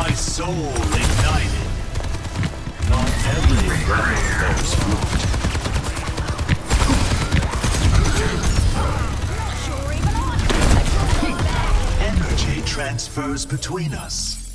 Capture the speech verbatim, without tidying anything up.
My soul ignited. Not every rebel bears fruit. Energy transfers between us.